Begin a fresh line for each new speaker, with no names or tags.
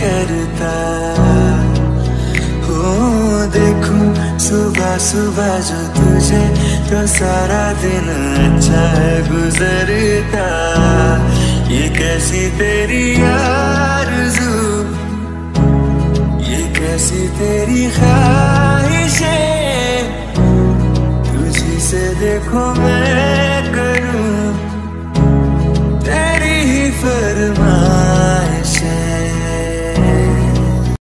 करता हूँ। देखूं सुबह सुबह जो तुझे तो सारा दिन अच्छा गुजरता। ये कैसी तेरी आरज़ू, ये कैसी तेरी ख्वाहिशें, तुझी से देखो मैं